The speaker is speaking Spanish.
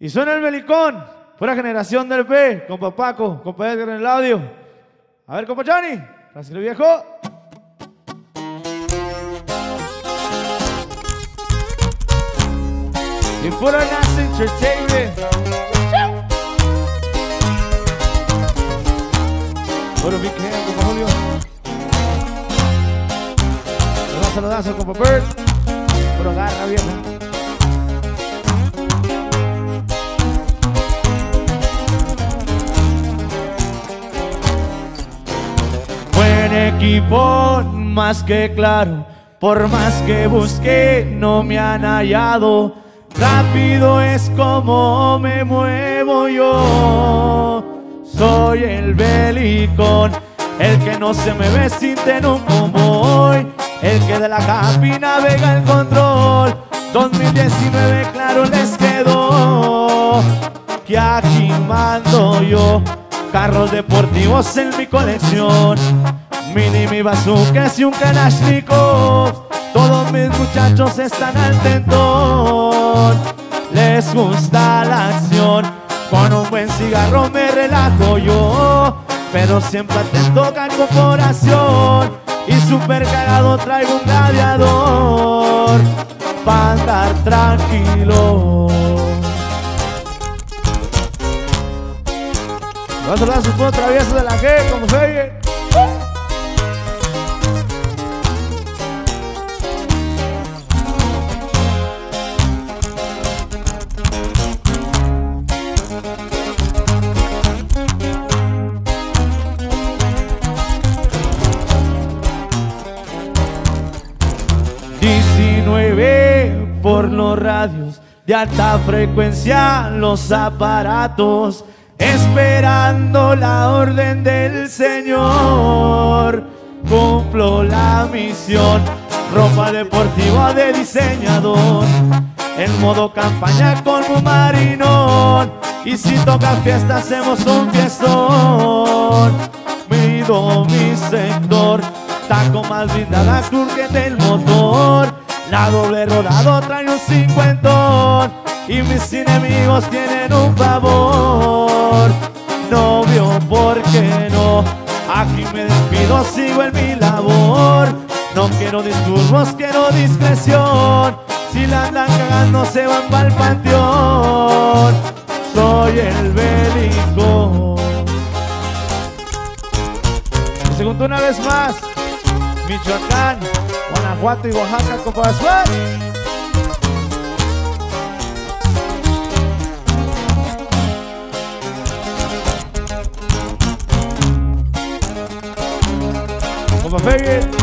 Y suena el Belicón, pura generación del P, compa Paco, compa Edgar en el audio. A ver, compa Johnny, gracias viejo. Y pura Nas Entertainment. Puro Big Hand, compa Julio. Saludazo, compa Bert. Puro garra vieja. Buen equipo, más que claro. Por más que busqué, no me han hallado. Rápido es como me muevo yo. Soy el Belicón, el que no se me ve sin tener un convoy, el que de la Capi navega el control. 2019 claro les quedó que aquí mando yo. Carros deportivos en mi colección, mini, mi bazooka y un Kalashnikov. Todos mis muchachos están al tentón, les gusta la acción. Con un buen cigarro me relajo yo, pero siempre atento a corporación. Y super cagado traigo un gladiador para andar tranquilo. Vamos a hablar de su puto travieso de la G, como se oye. 19 por los radios de alta frecuencia, los aparatos, esperando la orden del Señor. Cumplo la misión, ropa deportiva de diseñador, en modo campaña con un marinón. Y si toca fiesta hacemos un fiestón. Mido mi sector, taco más blindada, que del motor. La doble rodado trae un cincuentón y mis enemigos tienen un favor. Novio, ¿por qué no? Aquí me despido, sigo en mi labor. No quiero disturbios, quiero discreción. Si la andan cagando se van pa'l panteón. Soy el Belicón. Y segundo una vez más, Michoacán, Guanajuato y Oaxaca, compa Suárez. Compa Fegui.